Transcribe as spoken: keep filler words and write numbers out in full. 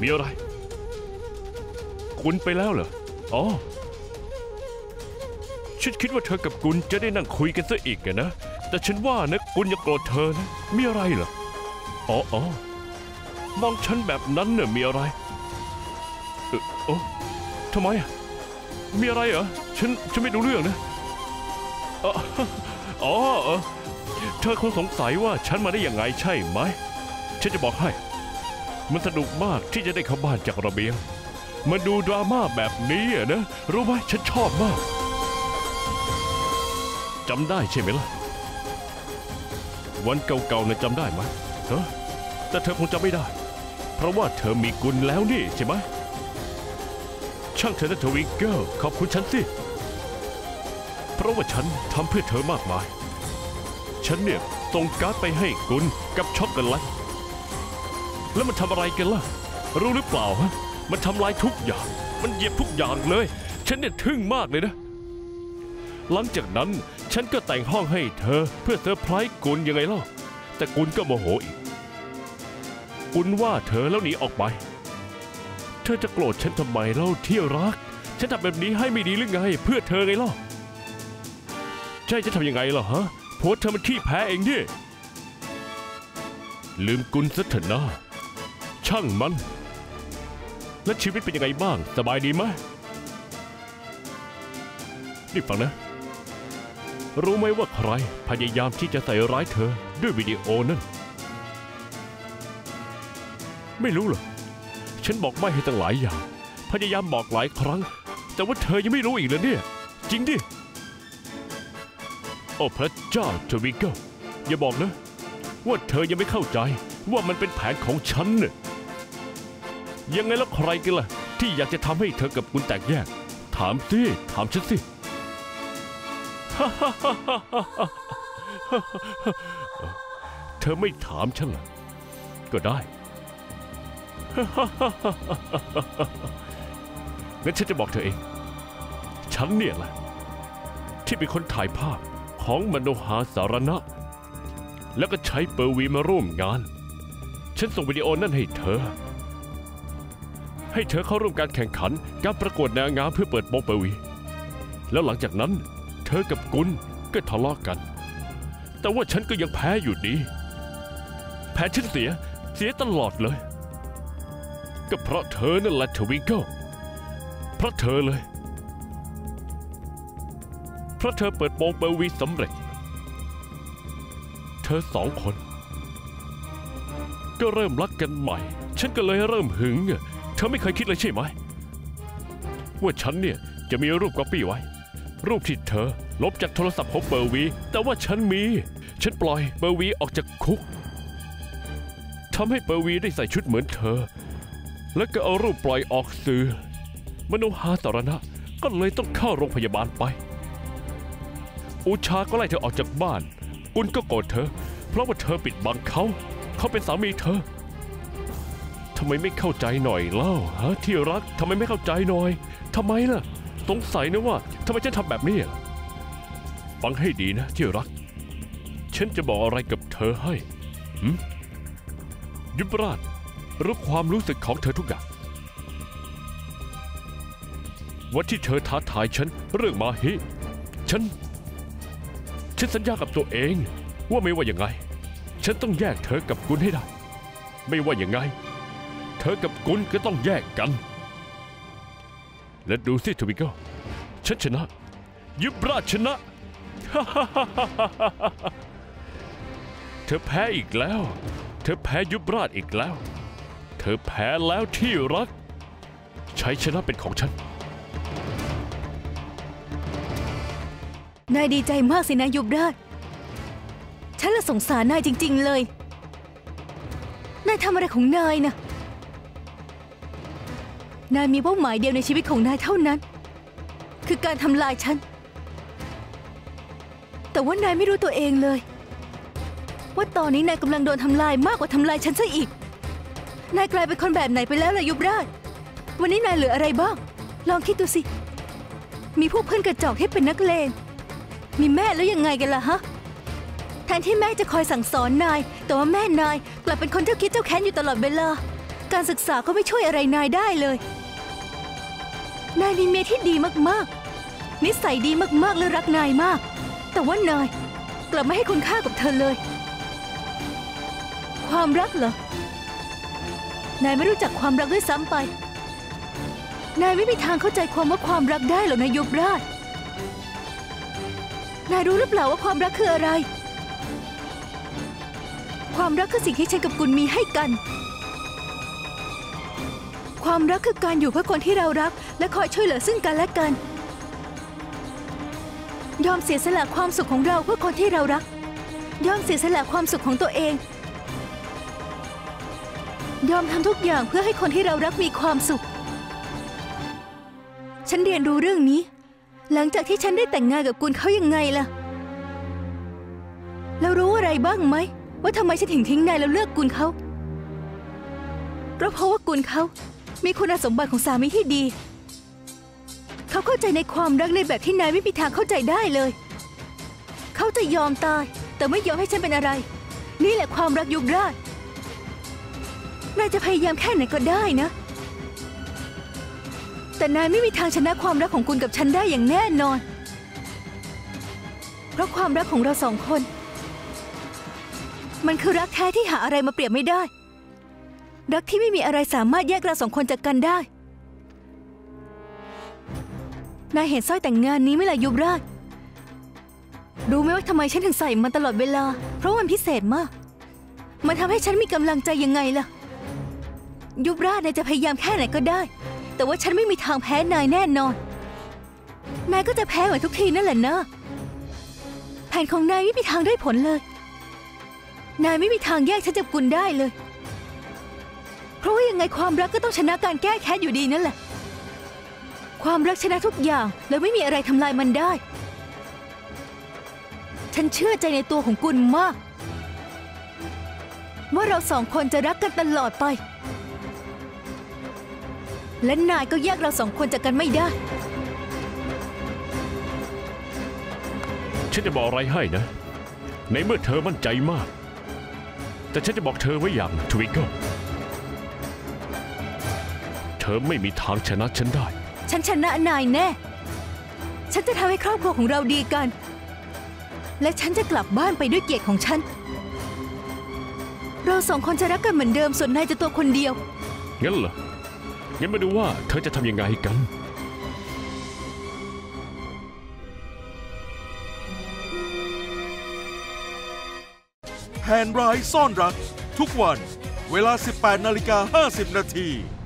มีอะไรกุลไปแล้วเหรออ๋อฉันคิดว่าเธอกับกุลจะได้นั่งคุยกันซะอีกนะแต่ฉันว่านะกุลยังโกรธเธอนะมีอะไรเหรออ๋ออ๋อมองฉันแบบนั้นเนี่ยมีอะไรเออโอ้ทำไมมีอะไรเหรอฉันฉันไม่รู้เรื่องนะอ๋ออ๋อเธอคงสงสัยว่าฉันมาได้ยังไงใช่ไหมฉันจะบอกให้มันสนุกมากที่จะได้เข้าบ้านจากระเบียงมาดูดราม่าแบบนี้นะรู้ไหมฉันชอบมากจำได้ใช่ไหมล่ะวันเก่าๆนะจำได้ไหมเฮ้แต่เธอคงจำไม่ได้เพราะว่าเธอมีกุลแล้วนี่ใช่ไหมช่างเธอนะทวิงเกิลขอบคุณฉันสิเพราะว่าฉันทำเพื่อเธอมากมายฉันเนี่ยส่งการ์ดไปให้กุลกับช็อกโกแลตแล้วมันทำอะไรกันล่ะรู้หรือเปล่าฮะมันทำลายทุกอย่างมันเหยียบทุกอย่างเลยฉันเนี่ยทึ่งมากเลยนะหลังจากนั้นฉันก็แต่งห้องให้เธอเพื่อเซอร์ไพรส์กุลยังไงล่ะแต่กุลก็โมโหอีกกุลว่าเธอแล้วหนีออกไปเธอจะโกรธฉันทำไมเล่าที่รักฉันทำแบบนี้ให้ไม่ดีหรือไงเพื่อเธอไงล่ะใช่จะทำยังไงล่ะฮะเพราะเธอมันขี้แพ้เองดิลืมกุลซะเถอะนะช่างมันและชีวิตเป็นยังไงบ้างสบายดีไหมนี่ฟังนะรู้ไหมว่าใครพยายามที่จะใส่ร้ายเธอด้วยวิดีโอนั่นไม่รู้เหรอฉันบอกไม่ให้ตั้งหลายอย่างพยายามบอกหลายครั้งแต่ว่าเธอยังไม่รู้อีกเลยเนี่ยจริงดิโอ้พระเจ้าทวิงเกิลอย่าบอกนะว่าเธอยังไม่เข้าใจว่ามันเป็นแผนของฉันเนี่ยยังไงแล้วใครกันล่ะที่อยากจะทำให้เธอกับกุลแตกแยกถามสิถามฉันสิเธอไม่ถามฉันเหรอก็ได้งั้นฉันจะบอกเธอเองฉันเนี่ยแหละที่เป็นคนถ่ายภาพของมโนหาสารณะแล้วก็ใช้เปอร์วีมาร่วมงานฉันส่งวิดีโอนั่นให้เธอให้เธอเข้าร่วมการแข่งขันการประกวดนางงามเพื่อเปิดโปงเปอร์วีแล้วหลังจากนั้นเธอกับกุลก็ทะเลาะกันแต่ว่าฉันก็ยังแพ้อยู่ดีแพ้ฉันเสียเสียตลอดเลยก็เพราะเธอนั่นแหละทวิงเกิลเพราะเธอเลยเพราะเธอเปิดโปงเปอร์วีสำเร็จเธอสองคนก็เริ่มรักกันใหม่ฉันก็เลยเริ่มหึงเธอไม่เคยคิดเลยใช่ไหมว่าฉันเนี่ยจะมีรูปก๊อปปี้ไว้รูปที่เธอลบจากโทรศัพท์ของเปอร์วีแต่ว่าฉันมีฉันปล่อยเปอร์วีออกจากคุกทำให้เปอร์วีได้ใส่ชุดเหมือนเธอแล้วก็เอารูปปล่อยออกสื่อมโนหาสารณะก็เลยต้องเข้าโรงพยาบาลไปอุชาก็ไล่เธอออกจากบ้านกุลก็โกรธเธอเพราะว่าเธอปิดบังเขาเขาเป็นสามีเธอทำไมไม่เข้าใจหน่อยเล่าฮะที่รักทำไมไม่เข้าใจหน่อยทำไมล่ะสงสัยนะว่าทำไมฉันทำแบบนี้ฟังให้ดีนะที่รักฉันจะบอกอะไรกับเธอให้ยุบราชรู้ความรู้สึกของเธอทุกอย่างวันที่เธอท้าทายฉันเรื่องมาฮิฉันฉันสัญญากับตัวเองว่าไม่ว่าอย่างไงฉันต้องแยกเธอกับกุลให้ได้ไม่ว่าอย่างไงเธอกับกุลก็ต้องแยกกันและดูสิทวิงเกิลฉันชนะยุบราชชนะ เธอแพ้อีกแล้วเธอแพ้ยุบราชอีกแล้วเธอแพ้แล้วที่รักชัยชนะเป็นของฉันนายดีใจมากสินะยุบราชฉันละสงสารนายจริงๆเลยนายทำอะไรของนายนะนายมีเป้าหมายเดียวในชีวิตของนายเท่านั้นคือการทำลายฉันแต่ว่านายไม่รู้ตัวเองเลยว่าตอนนี้นายกำลังโดนทำลายมากกว่าทำลายฉันซะอีกนายกลายเป็นคนแบบไหนไปแล้วล่ะยุบราชวันนี้นายเหลืออะไรบ้างลองคิดดูสิมีพวกเพื่อนกระจอกที่เป็นนักเลงมีแม่แล้วยังไงกันล่ะฮะแทนที่แม่จะคอยสั่งสอนนายแต่ว่าแม่นายกลับเป็นคนเจ้าคิดเจ้าแค้นอยู่ตลอดเวลาการศึกษาก็ไม่ช่วยอะไรนายได้เลยนายมีเมียที่ดีมากๆนิสัยดีมากๆและรักนายมากแต่ว่านายกลับไม่ให้คุณค่ากับเธอเลยความรักเหรอนายไม่รู้จักความรักด้วยซ้ำไปนายไม่มีทางเข้าใจความว่าความรักได้หรอกนายยุบราชนายรู้หรือเปล่าว่าความรักคืออะไรความรักคือสิ่งที่ฉันกับกุลมีให้กันความรักคือการอยู่เพื่อคนที่เรารักและคอยช่วยเหลือซึ่งกันและกันยอมเสียสละความสุขของเราเพื่อคนที่เรารักยอมเสียสละความสุขของตัวเองยอมทำทุกอย่างเพื่อให้คนที่เรารักมีความสุขฉันเรียนรู้เรื่องนี้หลังจากที่ฉันได้แต่งงานกับกุลเขายังไงล่ะแล้วรู้อะไรบ้างไหมว่าทำไมฉันถึงทิ้งนายแล้วเลือกกุลเขาเพราะเพราะว่ากุลเขามีคุณสมบัติของสามีที่ดีเขาเข้าใจในความรักในแบบที่นายไม่มีทางเข้าใจได้เลยเขาจะยอมตายแต่ไม่ยอมให้ฉันเป็นอะไรนี่แหละความรักยุบราชนายจะพยายามแค่ไหนก็ได้นะแต่นายไม่มีทางชนะความรักของคุณกับฉันได้อย่างแน่นอนเพราะความรักของเราสองคนมันคือรักแท้ที่หาอะไรมาเปรียบไม่ได้รักที่ไม่มีอะไรสามารถแยกเราสองคนจากกันได้นายเห็นสร้อยแต่งงานนี้ไหมล่ะยุบราชรู้ไหมว่าทำไมฉันถึงใส่มันตลอดเวลาเพราะมันพิเศษมากมันทำให้ฉันมีกำลังใจยังไงล่ะยุบราชนายจะพยายามแค่ไหนก็ได้แต่ว่าฉันไม่มีทางแพ้นายแน่นอนนายก็จะแพ้เหมือนทุกทีนั่นแหละนะแผนของนายไม่มีทางได้ผลเลยนายไม่มีทางแยกฉันจากกุลได้เลยเพราะว่ายังไงความรักก็ต้องชนะการแก้แค้นอยู่ดีนั่นแหละความรักชนะทุกอย่างแล้วไม่มีอะไรทำลายมันได้ฉันเชื่อใจในตัวของกุลมากว่าเราสองคนจะรักกันตลอดไปและนายก็แยกเราสองคนจากกันไม่ได้ฉันจะบอกอะไรให้นะในเมื่อเธอมั่นใจมากแต่ฉันจะบอกเธอไว้อย่างทวิกเกิลเธอไม่มีทางชนะฉันได้ฉันชนะนายแน่ฉันจะทำให้ครอบครัวของเราดีกันและฉันจะกลับบ้านไปด้วยเกียรติของฉันเราสองคนจะรักกันเหมือนเดิมส่วนนายจะตัวคนเดียวงั้นเหรองั้นมาดูว่าเธอจะทำยังไงกันแผนร้ายซ่อนรักทุกวันเวลา สิบแปดนาฬิกาห้าสิบนาที